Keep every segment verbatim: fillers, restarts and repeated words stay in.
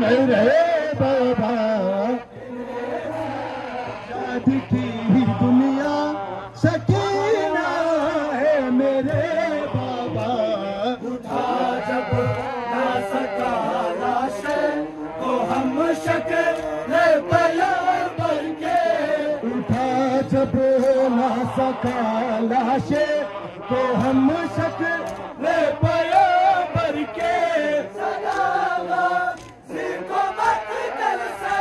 मेरे बाबा आजाद की दुनिया सकीना है मेरे बाबा। उठा जब ना सका लाशे तो हम शक्ल पयाबर के, उठा जब ना सका लाशे तो हम शक्ल पयाबर के। सदाबाजी को मकतल से,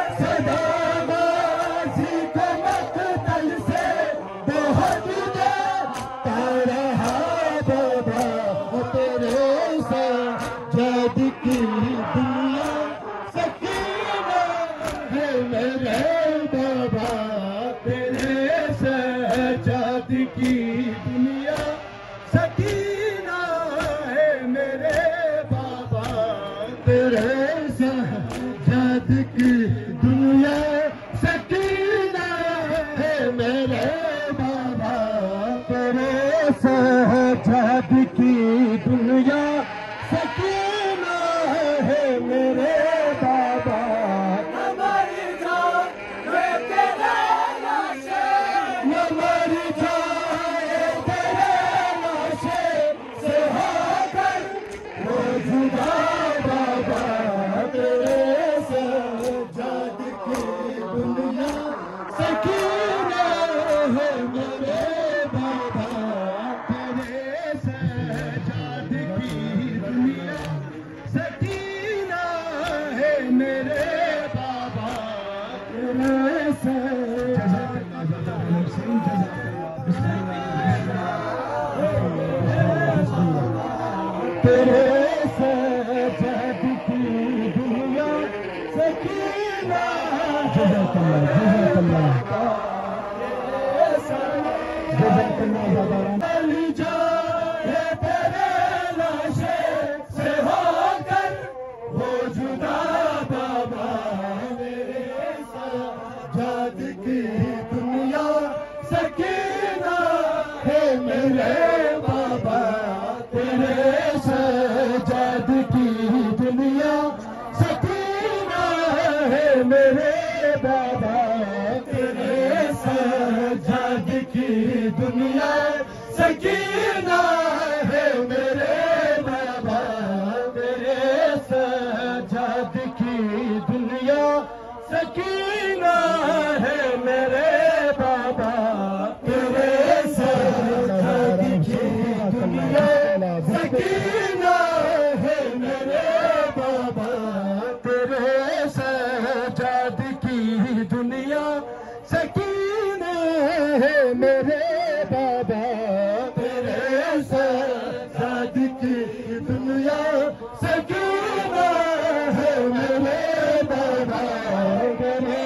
सदाबाजी को मकतल से बहुत देता रहा बाबा। तेरे सजाद की दुनिया सकीना है मेरे बाबा। तेरे सजाद की दुनिया सकीना है मेरे बाबा। तेरे सजाद की दुनिया सकीना है मेरे बाबा। तेरे सजाद की दुनिया सकीना है मेरे बाबा। हमारी जान वे तेरे लाशे, हमारी जाए तेरे लाशे से होकर वो जुदा बाबा। तेरे सजाद की दुनिया सकीना है मेरे बाबा। तेरे सजाद की दुनिया सकीना है मेरे बाबा। तेरे सजाद तेरे सजाद की दुनिया सकीना अली जाए तेरे लाशे से होकर वो जुदा बाबा। तेरे सजाद की दुनिया सकीना है मेरे बाबा। तेरे सजाद की दुनिया सकीना है मेरे बाबा। तेरे सजाद की दुनिया सकीना है मेरे बाबा। तेरे सजाद की दुनिया सकीना है मेरे बाबा। तेरे सजाद की दुनिया सकीना है मेरे बाबा। तेरे सजाद की दुनिया सकीना है मेरे बाबा। तेरे सजाद की दुनिया सकीना है मेरे बाबा। तेरे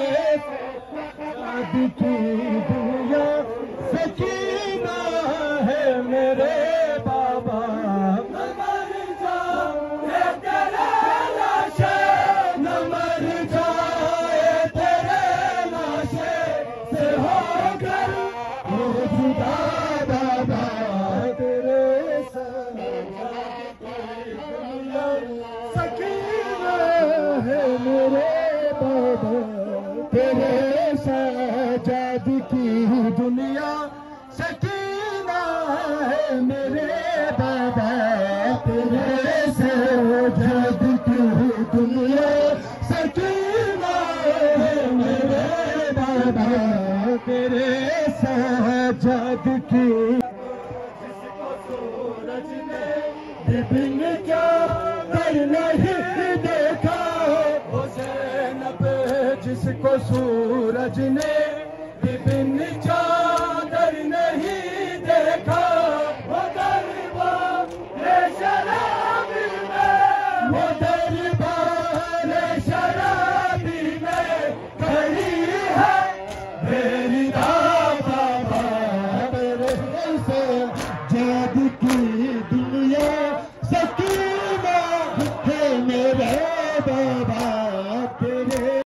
सजाद की दुनिया सकीना है मेरे बाबा। हमारी जान वे तेरे लाशे, न मर जाए तेरे लाशे से होकर वो जुदा बाबा। तेरे सजाद की दुनिया सकीना है मेरे बाबा। तेरे सजाद की दुनिया सकीना है मेरे बाबा। तेरे सजाद की दुनिया सकीना है मेरे बाबा। तेरे सजाद की जिसको सूरज ने विभिन्न क्या कर नहीं देखा। हुसैन जिसको सूरज ने